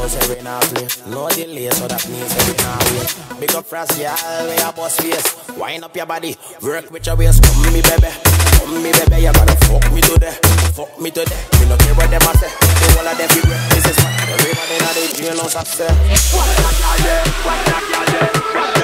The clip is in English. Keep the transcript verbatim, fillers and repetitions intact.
know say we not play. No delay, so that means say we not wait. Big up frost, y'all, we a boss face. Wind up your body, work with your waist. Come me baby, come me baby, you gotta fuck me today. Fuck me today, me no care what them a say. The whole of them be great, this is my everybody in the jail house I say. What a girl, what a girl,